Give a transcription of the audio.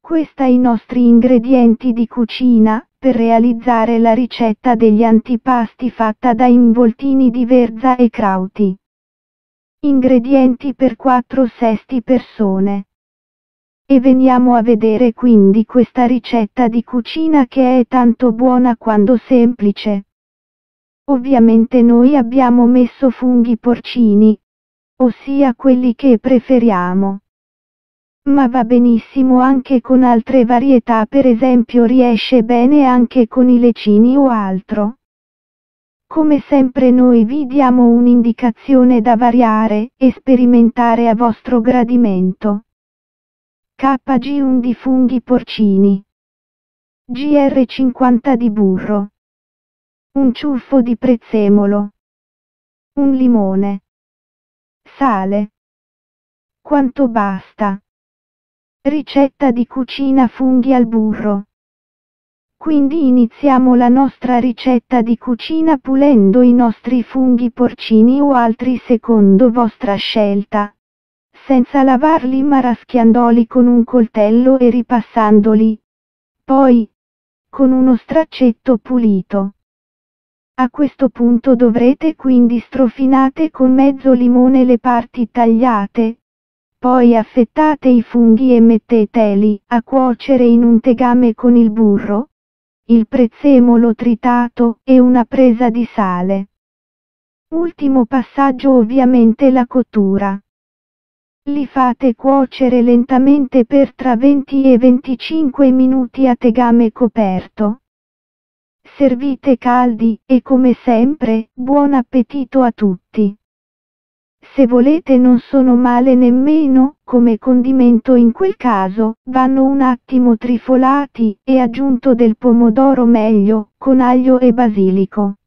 Questi i nostri ingredienti di cucina, per realizzare la ricetta degli antipasti fatta da involtini di verza e crauti. Ingredienti per 4/6 persone. E veniamo a vedere quindi questa ricetta di cucina che è tanto buona quanto semplice. Ovviamente noi abbiamo messo funghi porcini, ossia quelli che preferiamo. Ma va benissimo anche con altre varietà, per esempio riesce bene anche con i lecini o altro. Come sempre noi vi diamo un'indicazione da variare e sperimentare a vostro gradimento. KG1 di funghi porcini. GR50 di burro. Un ciuffo di prezzemolo. Un limone. Sale. Quanto basta? Ricetta di cucina funghi al burro. Quindi iniziamo la nostra ricetta di cucina pulendo i nostri funghi porcini o altri secondo vostra scelta, senza lavarli ma raschiandoli con un coltello e ripassandoli. Poi, con uno straccetto pulito. A questo punto dovrete quindi strofinate con mezzo limone le parti tagliate. Poi affettate i funghi e metteteli a cuocere in un tegame con il burro, il prezzemolo tritato e una presa di sale. Ultimo passaggio ovviamente la cottura. Li fate cuocere lentamente per tra 20 e 25 minuti a tegame coperto. Servite caldi e come sempre, buon appetito a tutti. Se volete non sono male nemmeno, come condimento in quel caso, vanno un attimo trifolati e aggiunto del pomodoro meglio, con aglio e basilico.